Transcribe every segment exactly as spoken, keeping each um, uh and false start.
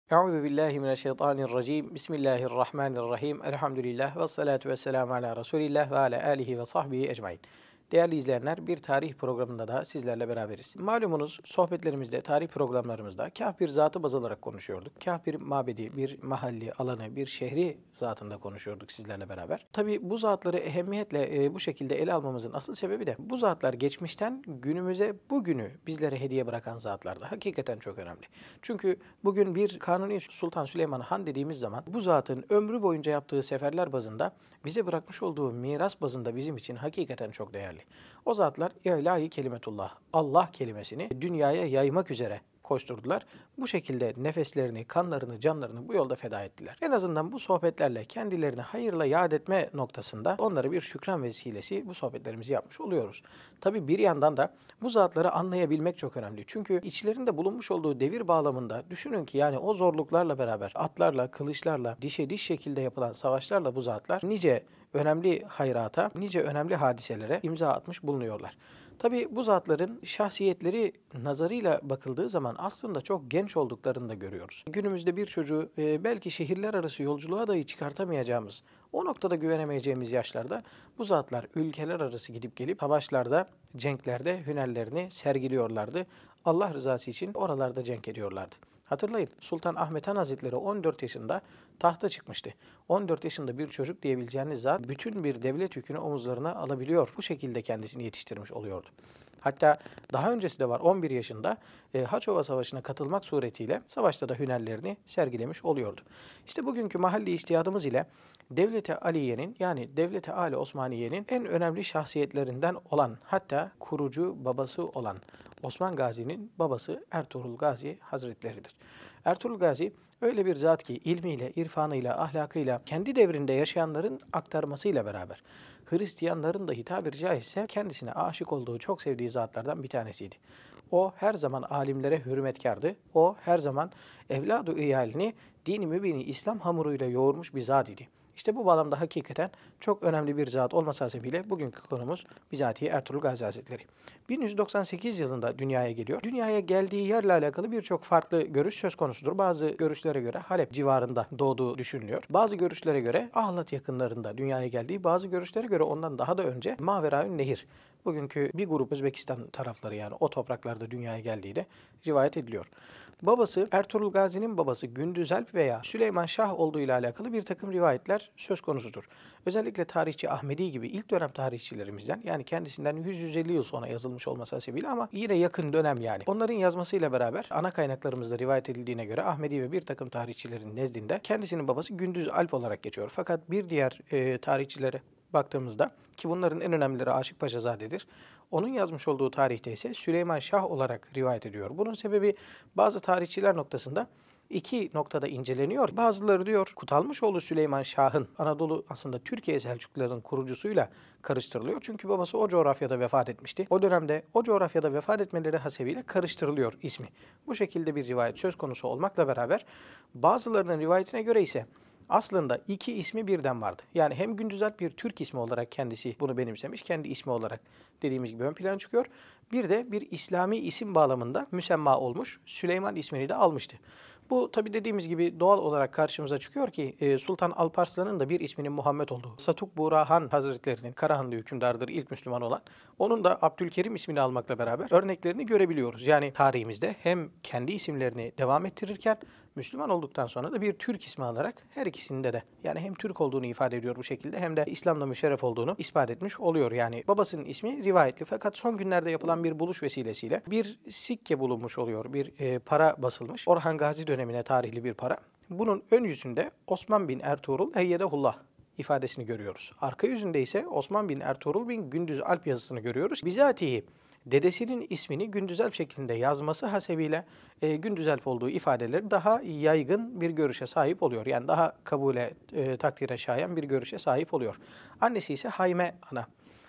Euzu billahi mineşşeytanirracim. Bismillahirrahmanirrahim. Elhamdülillah ve salatu vesselamü ala Resulillah ve ala alihi ve sahbihi ecmaîn. Değerli izleyenler, bir tarih programında da sizlerle beraberiz. Malumunuz sohbetlerimizde, tarih programlarımızda kâh bir zatı baz alarak konuşuyorduk. Kâh bir mabedi, bir mahalli, alanı, bir şehri zatında konuşuyorduk sizlerle beraber. Tabi bu zatları ehemmiyetle e, bu şekilde ele almamızın asıl sebebi de bu zatlar geçmişten günümüze bugünü bizlere hediye bırakan zatlardı. Hakikaten çok önemli. Çünkü bugün bir Kanuni Sultan Süleyman Han dediğimiz zaman bu zatın ömrü boyunca yaptığı seferler bazında bize bırakmış olduğu miras bazında bizim için hakikaten çok değerli. O zatlar ilahi kelimetullah, Allah kelimesini dünyaya yaymak üzere koşturdular. Bu şekilde nefeslerini, kanlarını, canlarını bu yolda feda ettiler. En azından bu sohbetlerle kendilerini hayırla yad etme noktasında onlara bir şükran vesilesi bu sohbetlerimizi yapmış oluyoruz. Tabi bir yandan da bu zatları anlayabilmek çok önemli. Çünkü içlerinde bulunmuş olduğu devir bağlamında düşünün ki yani o zorluklarla beraber atlarla, kılıçlarla, dişe diş şekilde yapılan savaşlarla bu zatlar nice önemli hayrata, nice önemli hadiselere imza atmış bulunuyorlar. Tabi bu zatların şahsiyetleri nazarıyla bakıldığı zaman aslında çok genç olduklarını da görüyoruz. Günümüzde bir çocuğu e, belki şehirler arası yolculuğa dahi çıkartamayacağımız, o noktada güvenemeyeceğimiz yaşlarda bu zatlar ülkeler arası gidip gelip savaşlarda, cenklerde hünerlerini sergiliyorlardı. Allah rızası için oralarda cenk ediyorlardı. Hatırlayın, Sultan Ahmet Han Hazretleri on dört yaşında tahta çıkmıştı. on dört yaşında bir çocuk diyebileceğiniz zat bütün bir devlet yükünü omuzlarına alabiliyor. Bu şekilde kendisini yetiştirmiş oluyordu. Hatta daha öncesi de var, on bir yaşında e, Haçova Savaşı'na katılmak suretiyle savaşta da hünerlerini sergilemiş oluyordu. İşte bugünkü mahalli içtihadımız ile Devlet-i Aliye'nin yani Devlet-i Ali Osmaniye'nin en önemli şahsiyetlerinden olan, hatta kurucu babası olan Osman Gazi'nin babası Ertuğrul Gazi Hazretleri'dir. Ertuğrul Gazi öyle bir zat ki ilmiyle, irfanıyla, ahlakıyla, kendi devrinde yaşayanların aktarmasıyla beraber Hristiyanların dahi tabiri caizse kendisine aşık olduğu, çok sevdiği zatlardan bir tanesiydi. O her zaman alimlere hürmetkardı. O her zaman evladı iyalini dini mübini İslam hamuruyla yoğurmuş bir zat idi. İşte bu bağlamda hakikaten çok önemli bir zat olması hasebiyle bugünkü konumuz bizatihi Ertuğrul Gazi Hazretleri. bin yüz doksan sekiz yılında dünyaya geliyor. Dünyaya geldiği yerle alakalı birçok farklı görüş söz konusudur. Bazı görüşlere göre Halep civarında doğduğu düşünülüyor. Bazı görüşlere göre Ahlat yakınlarında dünyaya geldiği, bazı görüşlere göre ondan daha da önce Maveraün Nehir, bugünkü bir grup Özbekistan tarafları yani o topraklarda dünyaya geldiği de rivayet ediliyor. Babası Ertuğrul Gazi'nin babası Gündüzalp veya Süleyman Şah olduğu ile alakalı bir takım rivayetler söz konusudur. Özellikle tarihçi Ahmedi gibi ilk dönem tarihçilerimizden, yani kendisinden yüz yüz elli yıl sonra yazılmış olması hasebiyle ama yine yakın dönem yani. Onların yazmasıyla beraber ana kaynaklarımızda rivayet edildiğine göre Ahmedi ve bir takım tarihçilerin nezdinde kendisinin babası Gündüzalp olarak geçiyor. Fakat bir diğer e, tarihçilere baktığımızda, ki bunların en önemlileri Aşık Paşazade'dir, onun yazmış olduğu tarihte ise Süleyman Şah olarak rivayet ediyor. Bunun sebebi bazı tarihçiler noktasında iki noktada inceleniyor. Bazıları diyor Kutalmışoğlu Süleyman Şah'ın Anadolu, aslında Türkiye Selçukluların kurucusuyla karıştırılıyor. Çünkü babası o coğrafyada vefat etmişti. O dönemde o coğrafyada vefat etmeleri hasebiyle karıştırılıyor ismi. Bu şekilde bir rivayet söz konusu olmakla beraber bazılarının rivayetine göre ise aslında iki ismi birden vardı. Yani hem Gündüzalp bir Türk ismi olarak kendisi bunu benimsemiş, kendi ismi olarak dediğimiz gibi ön plana çıkıyor. Bir de bir İslami isim bağlamında müsemma olmuş, Süleyman ismini de almıştı. Bu tabi dediğimiz gibi doğal olarak karşımıza çıkıyor ki e, Sultan Alparslan'ın da bir isminin Muhammed olduğu, Satuk Burahan Hazretlerinin Karahanlı hükümdardır ilk Müslüman olan, onun da Abdülkerim ismini almakla beraber örneklerini görebiliyoruz. Yani tarihimizde hem kendi isimlerini devam ettirirken Müslüman olduktan sonra da bir Türk ismi alarak her ikisinde de yani hem Türk olduğunu ifade ediyor bu şekilde hem de İslam'la müşerref olduğunu ispat etmiş oluyor. Yani babasının ismi rivayetli, fakat son günlerde yapılan bir buluş vesilesiyle bir sikke bulunmuş oluyor. Bir e, para basılmış. Orhan Gazi dönemine tarihli bir para. Bunun ön yüzünde Osman bin Ertuğrul Eyyedehullah ifadesini görüyoruz. Arka yüzünde ise Osman bin Ertuğrul bin Gündüzalp yazısını görüyoruz. Bizatihi dedesinin ismini Gündüzalp şeklinde yazması hasebiyle e, Gündüzalp olduğu ifadeleri daha yaygın bir görüşe sahip oluyor. Yani daha kabule, e, takdire şayan bir görüşe sahip oluyor. Annesi ise Hayme ana.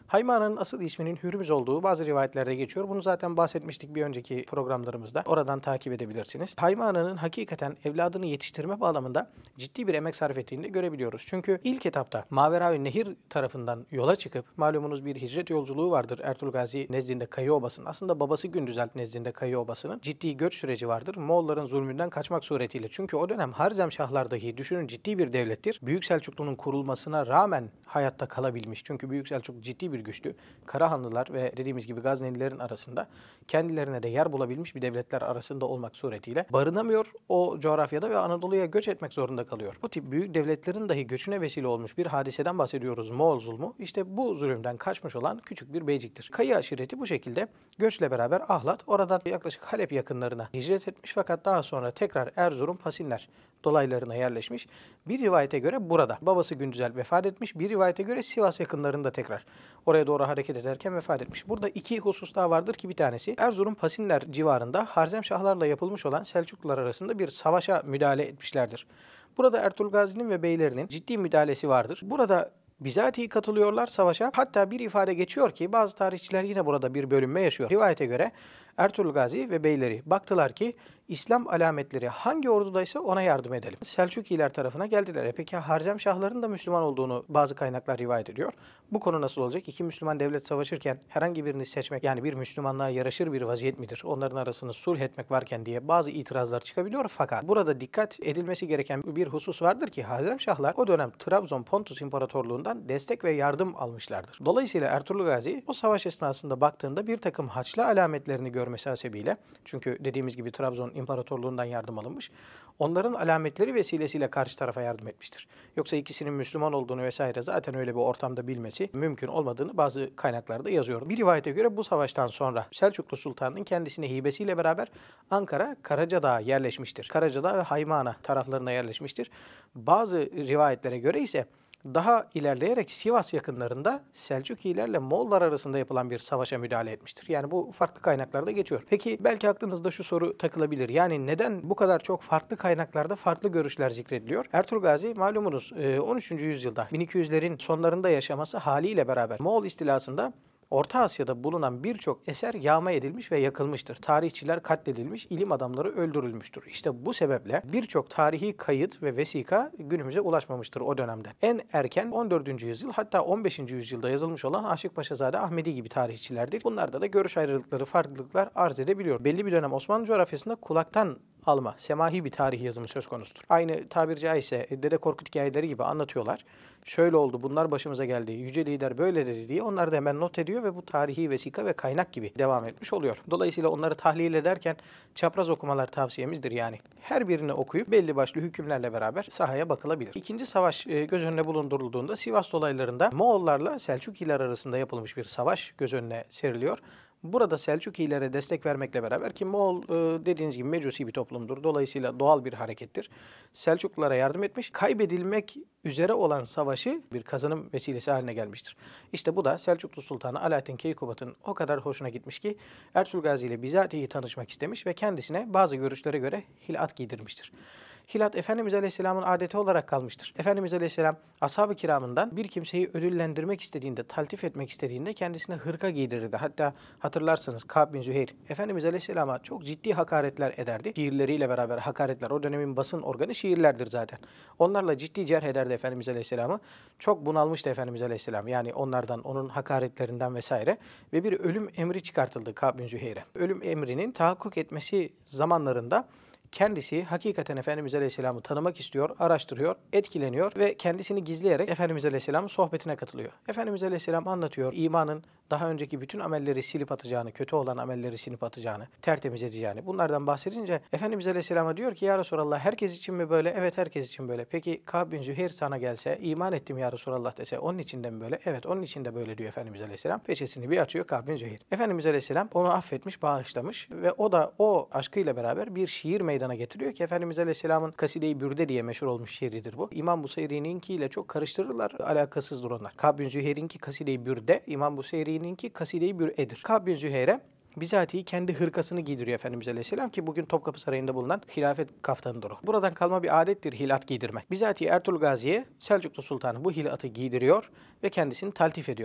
Haymana'nın asıl isminin Hürmüz olduğu bazı rivayetlerde geçiyor. Bunu zaten bahsetmiştik bir önceki programlarımızda. Oradan takip edebilirsiniz. Haymana'nın hakikaten evladını yetiştirme bağlamında ciddi bir emek sarf ettiğini de görebiliyoruz. Çünkü ilk etapta Maveravi Nehir tarafından yola çıkıp, malumunuz bir hicret yolculuğu vardır Ertuğrul Gazi nezdinde Kayı Obası'nın. Aslında babası Gündüzalp nezdinde Kayı Obası'nın ciddi göç süreci vardır. Moğolların zulmünden kaçmak suretiyle. Çünkü o dönem Harzemşahlar dahi düşünün ciddi bir devlettir. Büyük Selçuklu'nun kurulmasına rağmen hayatta kalabilmiş. Çünkü Büyük Selçuk ciddi bir güçlü. Karahanlılar ve dediğimiz gibi Gaznelilerin arasında kendilerine de yer bulabilmiş bir devletler arasında olmak suretiyle barınamıyor o coğrafyada ve Anadolu'ya göç etmek zorunda kalıyor. O tip büyük devletlerin dahi göçüne vesile olmuş bir hadiseden bahsediyoruz, Moğol zulmü. İşte bu zulümden kaçmış olan küçük bir beyciktir. Kayı aşireti bu şekilde göçle beraber Ahlat, oradan yaklaşık Halep yakınlarına hicret etmiş fakat daha sonra tekrar Erzurum, Pasinler dolaylarına yerleşmiş. Bir rivayete göre burada babası Gündüzel vefat etmiş. Bir rivayete göre Sivas yakınlarında tekrar oraya doğru hareket ederken vefat etmiş. Burada iki husus daha vardır ki bir tanesi Erzurum Pasinler civarında Harzemşahlarla yapılmış olan Selçuklular arasında bir savaşa müdahale etmişlerdir. Burada Ertuğrul Gazi'nin ve beylerinin ciddi müdahalesi vardır. Burada bizatihi katılıyorlar savaşa. Hatta bir ifade geçiyor ki bazı tarihçiler yine burada bir bölünme yaşıyor. Rivayete göre Ertuğrul Gazi ve beyleri baktılar ki İslam alametleri hangi ordudaysa ona yardım edelim. Selçukiler tarafına geldiler. E peki Harzemşahların da Müslüman olduğunu bazı kaynaklar rivayet ediyor. Bu konu nasıl olacak? İki Müslüman devlet savaşırken herhangi birini seçmek, yani bir Müslümanlığa yaraşır bir vaziyet midir? Onların arasını sulh etmek varken diye bazı itirazlar çıkabiliyor. Fakat burada dikkat edilmesi gereken bir husus vardır ki Harzemşahlar o dönem Trabzon Pontus İmparatorluğundan destek ve yardım almışlardır. Dolayısıyla Ertuğrul Gazi o savaş esnasında baktığında bir takım haçlı alametlerini görmesi hasebiyle, çünkü dediğimiz gibi Trabzon İmparatorluğundan yardım alınmış, onların alametleri vesilesiyle karşı tarafa yardım etmiştir. Yoksa ikisinin Müslüman olduğunu vesaire zaten öyle bir ortamda bilmesi mümkün olmadığını bazı kaynaklarda yazıyor. Bir rivayete göre bu savaştan sonra Selçuklu Sultanı'nın kendisine hibesiyle beraber Ankara, Karacadağ'a yerleşmiştir. Karacadağ ve Haymana taraflarına yerleşmiştir. Bazı rivayetlere göre ise daha ilerleyerek Sivas yakınlarında Selçukilerle Moğollar arasında yapılan bir savaşa müdahale etmiştir. Yani bu farklı kaynaklarda geçiyor. Peki belki aklınızda şu soru takılabilir. Yani neden bu kadar çok farklı kaynaklarda farklı görüşler zikrediliyor? Ertuğrul Gazi malumunuz on üçüncü yüzyılda bin iki yüzlerin sonlarında yaşaması haliyle beraber Moğol istilasında Orta Asya'da bulunan birçok eser yağma edilmiş ve yakılmıştır. Tarihçiler katledilmiş, ilim adamları öldürülmüştür. İşte bu sebeple birçok tarihi kayıt ve vesika günümüze ulaşmamıştır o dönemde. En erken on dördüncü yüzyıl, hatta on beşinci yüzyılda yazılmış olan Aşık Paşazade Ahmedi gibi tarihçilerdir. Bunlarda da görüş ayrılıkları, farklılıklar arz edebiliyor. Belli bir dönem Osmanlı coğrafyasında kulaktan alma, semahi bir tarih yazımı söz konusudur. Aynı tabiri caizse Dede Korkut hikayeleri gibi anlatıyorlar. Şöyle oldu, bunlar başımıza geldi, yüce lider böyle dedi diye onlar da hemen not ediyor ve bu tarihi vesika ve kaynak gibi devam etmiş oluyor. Dolayısıyla onları tahlil ederken çapraz okumalar tavsiyemizdir yani. Her birini okuyup belli başlı hükümlerle beraber sahaya bakılabilir. İkinci savaş göz önüne bulundurulduğunda Sivas dolaylarında Moğollarla Selçukiler arasında yapılmış bir savaş göz önüne seriliyor. Burada Selçukilere destek vermekle beraber, ki Moğol dediğiniz gibi mecusi bir toplumdur. Dolayısıyla doğal bir harekettir. Selçuklulara yardım etmiş, kaybedilmek üzere olan savaşı bir kazanım vesilesi haline gelmiştir. İşte bu da Selçuklu Sultanı Alaaddin Keykubat'ın o kadar hoşuna gitmiş ki Ertuğrul Gazi ile bizatihi tanışmak istemiş ve kendisine bazı görüşlere göre hilat giydirmiştir. Hilat Efendimiz Aleyhisselam'ın adeti olarak kalmıştır. Efendimiz Aleyhisselam ashab-ı kiramından bir kimseyi ödüllendirmek istediğinde, taltif etmek istediğinde kendisine hırka giydirirdi. Hatta hatırlarsanız Ka'b bin Züheyr Efendimiz Aleyhisselam'a çok ciddi hakaretler ederdi. Şiirleriyle beraber hakaretler, o dönemin basın organı şiirlerdir zaten. Onlarla ciddi cerh ederdi Efendimiz Aleyhisselam'ı. Çok bunalmıştı Efendimiz Aleyhisselam. Yani onlardan, onun hakaretlerinden vesaire ve bir ölüm emri çıkartıldı Ka'b bin Züheyr'e. Ölüm emrinin tahakkuk etmesi zamanlarında kendisi hakikaten Efendimiz Aleyhisselam'ı tanımak istiyor, araştırıyor, etkileniyor ve kendisini gizleyerek Efendimiz Aleyhisselam'ın sohbetine katılıyor. Efendimiz Aleyhisselam anlatıyor imanın daha önceki bütün amelleri silip atacağını, kötü olan amelleri silip atacağını, tertemiz edeceğini. Bunlardan bahsedince Efendimiz Aleyhisselam'a diyor ki ya Resulallah herkes için mi böyle? Evet, herkes için böyle. Peki Ka'b bin Züheyr sana gelse, iman ettim ya Resulallah dese, onun için de mi böyle? Evet, onun için de böyle diyor Efendimiz Aleyhisselam. Peçesini bir açıyor Ka'b bin Züheyr. Efendimiz Aleyhisselam onu affetmiş, bağışlamış ve o da o aşkıyla beraber bir şiir meydana getiriyor ki Efendimiz Aleyhisselam'ın Kaside-i Bürde diye meşhur olmuş şiiridir bu. İmam Buseyri'ninkiyle çok karıştırırlar, alakasızdır onlar. Ka'b bin Züheyr'inki Kaside-i Bürde, İmam Buseyri'ninki Kaside-i Bür'edir. Ka'b bin Züheyr'e bizatihi kendi hırkasını giydiriyor Efendimiz Aleyhisselam ki bugün Topkapı Sarayı'nda bulunan hilafet kaftanıdır o. Buradan kalma bir adettir hilat giydirmek. Bizatihi Ertuğrul Gazi'ye Selçuklu Sultanı bu hilatı giydiriyor ve kendisini taltif ediyor.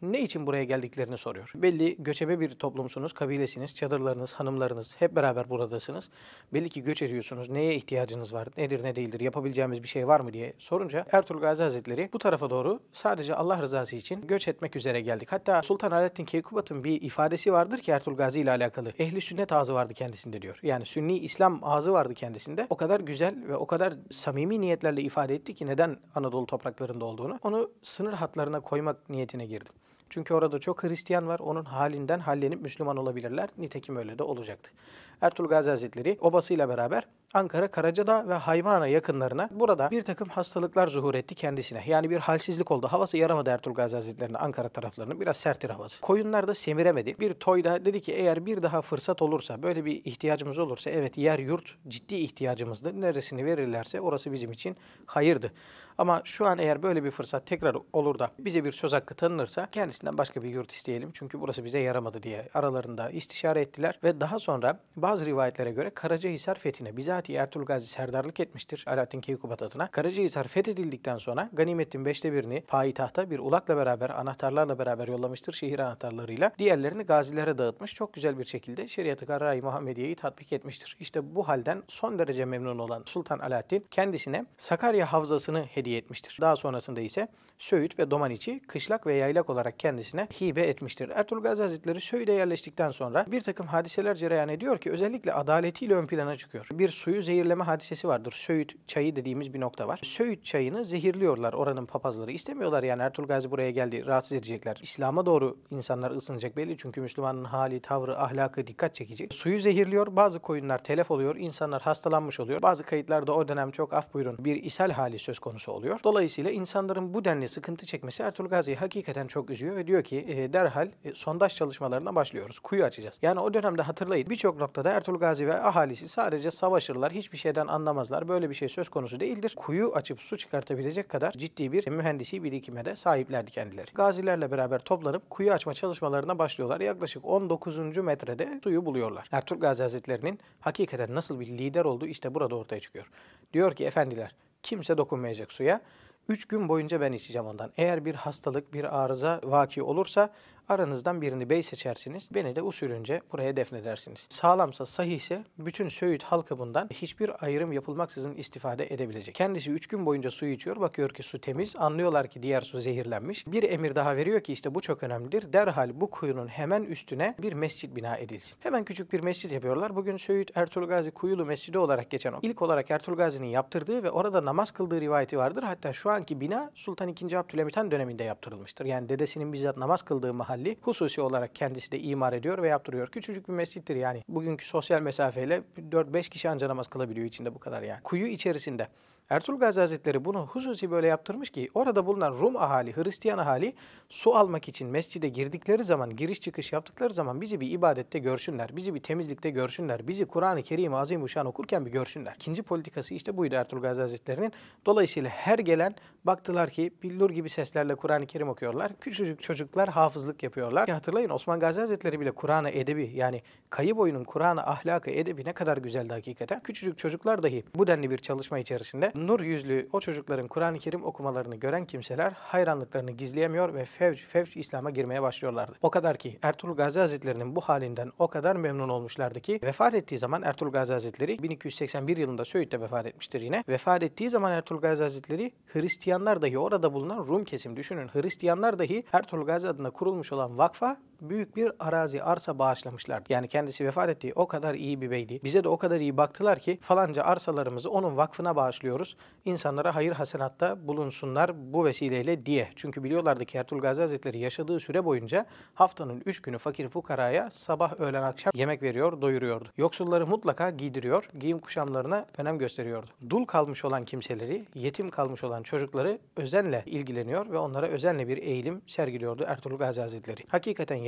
ne için buraya geldiklerini soruyor. Belli göçebe bir toplumsunuz, kabilesiniz, çadırlarınız, hanımlarınız hep beraber buradasınız. Belli ki göç ediyorsunuz. Neye ihtiyacınız var? Nedir, ne değildir? Yapabileceğimiz bir şey var mı diye sorunca Ertuğrul Gazi Hazretleri bu tarafa doğru sadece Allah rızası için göç etmek üzere geldik. Hatta Sultan Alaaddin Keykubat'ın bir ifadesi vardır ki Ertuğrul Gazi ile alakalı. Ehli sünnet ağzı vardı kendisinde diyor. Yani Sünni İslam ağzı vardı kendisinde. O kadar güzel ve o kadar samimi niyetlerle ifade etti ki neden Anadolu topraklarında olduğunu. Onu sınır hatlarına koymak niyetine girdim. Çünkü orada çok Hristiyan var. Onun halinden hallenip Müslüman olabilirler. Nitekim öyle de olacaktı. Ertuğrul Gazi Hazretleri obasıyla beraber Ankara, Karacadağ ve Haymana yakınlarına burada bir takım hastalıklar zuhur etti kendisine. Yani bir halsizlik oldu. Havası yaramadı Ertuğrul Gazi Hazretleri'ne Ankara taraflarının. Biraz serttir havası. Koyunlar da semiremedi. Bir toyda dedi ki eğer bir daha fırsat olursa, böyle bir ihtiyacımız olursa, evet yer yurt ciddi ihtiyacımızdı. Neresini verirlerse orası bizim için hayırdı. Ama şu an eğer böyle bir fırsat tekrar olur da bize bir söz hakkı tanınırsa kendisinden başka bir yurt isteyelim. Çünkü burası bize yaramadı diye aralarında istişare ettiler. Ve daha sonra bazı rivayetlere göre Karacahisar fethine bizatihi Ertuğrul Gazi serdarlık etmiştir Alaaddin Keykubat adına. Karacahisar fethedildikten sonra ganimetin beşte birini payitahta bir ulakla beraber, anahtarlarla beraber yollamıştır, şehir anahtarlarıyla. Diğerlerini gazilere dağıtmış. Çok güzel bir şekilde şeriat-ı Garai Muhammediye'yi tatbik etmiştir. İşte bu halden son derece memnun olan Sultan Alaaddin kendisine Sakarya Havzası'nı hediye etmiştir. Daha sonrasında ise Söğüt ve Domaniçi kışlak ve yaylak olarak kendisine hibe etmiştir. Ertuğrul Gazi Hazretleri Söğüt'e yerleştikten sonra bir takım hadiseler cereyan ediyor ki özellikle adaletiyle ön plana çıkıyor. Bir suyu zehirleme hadisesi vardır. Söğüt çayı dediğimiz bir nokta var. Söğüt çayını zehirliyorlar oranın papazları. İstemiyorlar yani Ertuğrul Gazi buraya geldi, rahatsız edecekler. İslam'a doğru insanlar ısınacak belli çünkü Müslümanın hali, tavrı, ahlakı dikkat çekici. Suyu zehirliyor, bazı koyunlar telef oluyor, insanlar hastalanmış oluyor. Bazı kayıtlarda o dönem çok af buyurun bir ishal hali söz konusu oluyor. Dolayısıyla insanların bu denli sıkıntı çekmesi Ertuğrul Gazi'yi hakikaten çok üzüyor ve diyor ki e, derhal e, sondaj çalışmalarına başlıyoruz. Kuyu açacağız. Yani o dönemde hatırlayın birçok noktada Ertuğrul Gazi ve ahalisi sadece savaşırlar, hiçbir şeyden anlamazlar. Böyle bir şey söz konusu değildir. Kuyu açıp su çıkartabilecek kadar ciddi bir mühendisi birikime de sahiplerdi kendileri. Gazilerle beraber toplanıp kuyu açma çalışmalarına başlıyorlar. Yaklaşık on dokuzuncu metrede suyu buluyorlar. Ertuğrul Gazi Hazretleri'nin hakikaten nasıl bir lider olduğu işte burada ortaya çıkıyor. Diyor ki efendiler kimse dokunmayacak suya. Üç gün boyunca ben içeceğim ondan. Eğer bir hastalık, bir arıza vaki olursa aranızdan birini bey seçersiniz. Beni de usulünce buraya defnedersiniz. Sağlamsa, sahihse bütün Söğüt halkı bundan hiçbir ayrım yapılmaksızın istifade edebilecek. Kendisi üç gün boyunca suyu içiyor. Bakıyor ki su temiz. Anlıyorlar ki diğer su zehirlenmiş. Bir emir daha veriyor ki işte bu çok önemlidir. Derhal bu kuyunun hemen üstüne bir mescit bina edilsin. Hemen küçük bir mescit yapıyorlar. Bugün Söğüt Ertuğrul Gazi Kuyulu Mescidi olarak geçen o. İlk olarak Ertuğrul Gazi'nin yaptırdığı ve orada namaz kıldığı rivayeti vardır. Hatta şu anki bina Sultan ikinci. Abdülhamit Han döneminde yaptırılmıştır. Yani dedesinin bizzat namaz kıldığı mahalli hususi olarak kendisi de imar ediyor ve yaptırıyor. Küçücük bir mescittir yani. Bugünkü sosyal mesafeyle dört beş kişi anca namaz kılabiliyor içinde bu kadar yani. Kuyu içerisinde. Ertuğrul Gazi Hazretleri bunu hususi böyle yaptırmış ki orada bulunan Rum ahali, Hristiyan ahali su almak için mescide girdikleri zaman, giriş çıkış yaptıkları zaman bizi bir ibadette görsünler, bizi bir temizlikte görsünler, bizi Kur'an-ı Kerim-i Azimuşşan okurken bir görsünler. İkinci politikası işte buydu Ertuğrul Gazi Hazretleri'nin. Dolayısıyla her gelen baktılar ki billur gibi seslerle Kur'an-ı Kerim okuyorlar. Küçücük çocuklar hafızlık yapıyorlar. Ya hatırlayın Osman Gazi Hazretleri bile Kur'an-ı edebi yani kayı boyunun Kur'an-ı ahlakı edebi ne kadar güzeldi hakikaten. Küçücük çocuklar dahi bu denli bir çalışma içerisinde nur yüzlü o çocukların Kur'an-ı Kerim okumalarını gören kimseler hayranlıklarını gizleyemiyor ve fevç fevç İslam'a girmeye başlıyorlardı. O kadar ki Ertuğrul Gazi Hazretleri'nin bu halinden o kadar memnun olmuşlardı ki vefat ettiği zaman Ertuğrul Gazi Hazretleri bin iki yüz seksen bir yılında Söğüt'te vefat etmiştir yine. Vefat ettiği zaman Ertuğrul Gazi Hazretleri Hristiyanlar dahi orada bulunan Rum kesim düşünün. Hristiyanlar dahi Ertuğrul Gazi adına kurulmuş olan vakfa büyük bir arazi, arsa bağışlamışlardı. Yani kendisi vefat ettiği o kadar iyi bir beydi. Bize de o kadar iyi baktılar ki falanca arsalarımızı onun vakfına bağışlıyoruz. İnsanlara hayır hasenatta bulunsunlar bu vesileyle diye. Çünkü biliyorlardı ki Ertuğrul Gazi Hazretleri yaşadığı süre boyunca haftanın üç günü fakir fukaraya sabah, öğlen, akşam yemek veriyor, doyuruyordu. Yoksulları mutlaka giydiriyor, giyim kuşamlarına önem gösteriyordu. Dul kalmış olan kimseleri, yetim kalmış olan çocukları özenle ilgileniyor ve onlara özenle bir eğilim sergiliyordu Ertuğrul Gazi Hazretleri. Hakikaten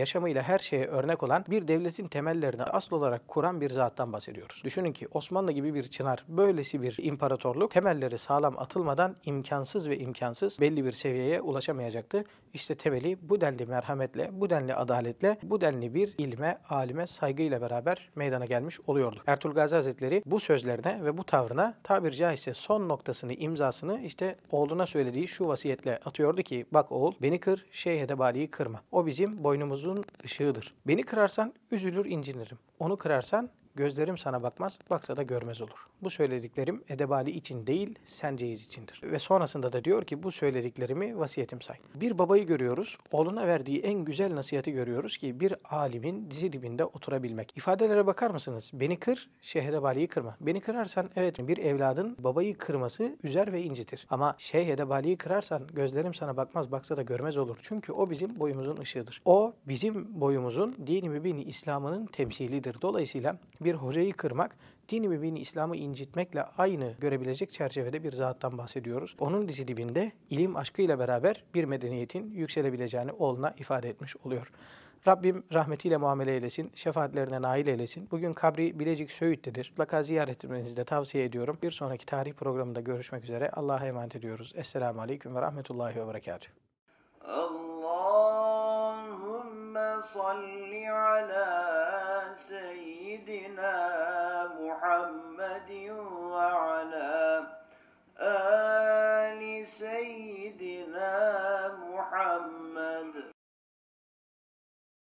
yaşamıyla her şeye örnek olan, bir devletin temellerini asıl olarak kuran bir zattan bahsediyoruz. Düşünün ki Osmanlı gibi bir çınar, böylesi bir imparatorluk temelleri sağlam atılmadan imkansız ve imkansız belli bir seviyeye ulaşamayacaktı. İşte temeli bu denli merhametle, bu denli adaletle, bu denli bir ilme, alime saygıyla beraber meydana gelmiş oluyordu. Ertuğrul Gazi Hazretleri bu sözlerine ve bu tavrına tabiri caizse son noktasını, imzasını işte oğluna söylediği şu vasiyetle atıyordu ki, bak oğul, beni kır, Şeyh Edebali'yi kırma. O bizim boynumuzun ışığıdır. Beni kırarsan üzülür incinirim. Onu kırarsan gözlerim sana bakmaz, baksa da görmez olur. Bu söylediklerim Edebali için değil, Senceyiz içindir. Ve sonrasında da diyor ki, bu söylediklerimi vasiyetim say. Bir babayı görüyoruz, oğluna verdiği en güzel nasihati görüyoruz ki, bir alimin dizi dibinde oturabilmek. İfadelere bakar mısınız? Beni kır, Şeyh Edebali'yi kırma. Beni kırarsan, evet, bir evladın babayı kırması üzer ve incitir. Ama Şeyh Edebali'yi kırarsan gözlerim sana bakmaz, baksa da görmez olur. Çünkü o bizim boyumuzun ışığıdır. O bizim boyumuzun dini mübini İslam'ının temsilidir. Dolayısıyla bir hocayı kırmak, dini mübini İslam'ı incitmekle aynı görebilecek çerçevede bir zattan bahsediyoruz. Onun dizi dibinde ilim aşkıyla beraber bir medeniyetin yükselebileceğini oğluna ifade etmiş oluyor. Rabbim rahmetiyle muamele eylesin, şefaatlerine nail eylesin. Bugün kabri Bilecik Söğüt'tedir. Mutlaka ziyaret etmenizi de tavsiye ediyorum. Bir sonraki tarih programında görüşmek üzere. Allah'a emanet ediyoruz. Esselamu Aleyküm ve Rahmetullahi ve Berekatuhu. Allahümme salli ala seyyidina Muhammedin ve ala